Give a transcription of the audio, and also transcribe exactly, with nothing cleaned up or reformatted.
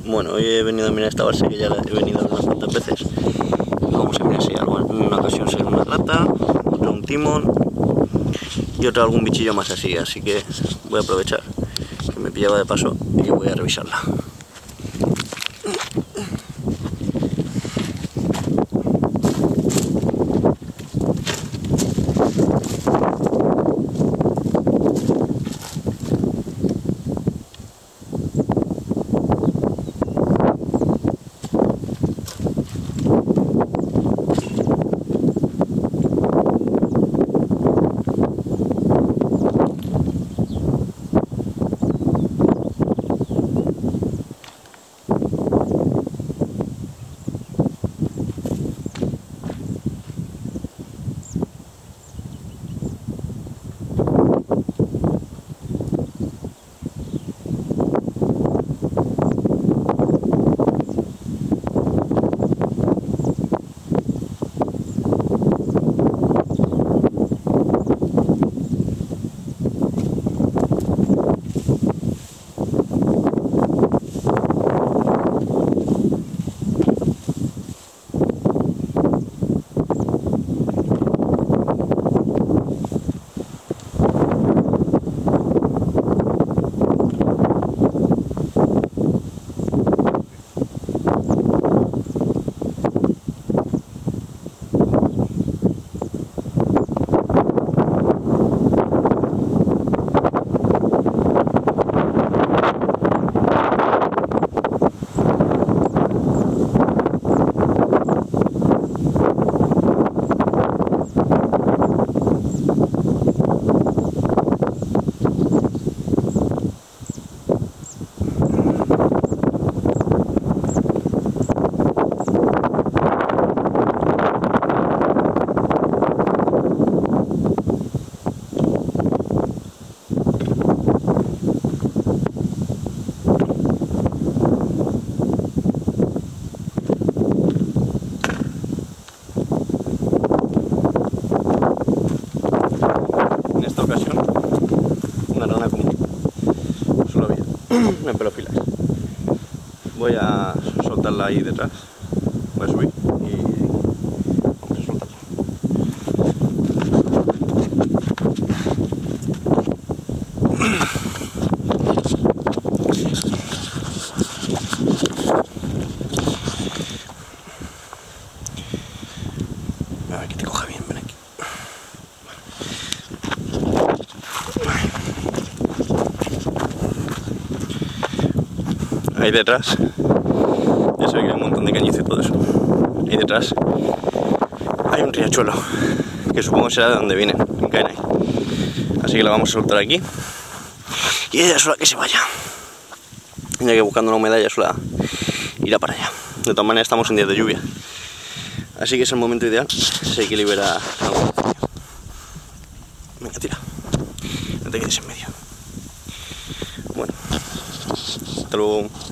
Bueno, hoy he venido a mirar esta balsa que ya he venido unas cuantas veces. Como se mira así, algo, en una ocasión será una rata, otra un timón y otra algún bichillo más así, así que voy a aprovechar que me pillaba de paso y voy a revisarla. En pelofilas. Voy a soltarla ahí detrás. Voy a subir y vamos a soltarla. A ver que te coja bien, ven aquí. Ahí detrás, ya se ve que hay un montón de cañizo y todo eso. Ahí detrás hay un riachuelo, que supongo será de donde vienen, que caen ahí. Así que la vamos a soltar aquí. Y ella sola que se vaya. Ya que buscando la humedad ella sola irá para allá. De todas maneras estamos en días de lluvia. Así que es el momento ideal si hay que liberar algo. Venga, tira. No te quedes en medio. Bueno, hasta luego.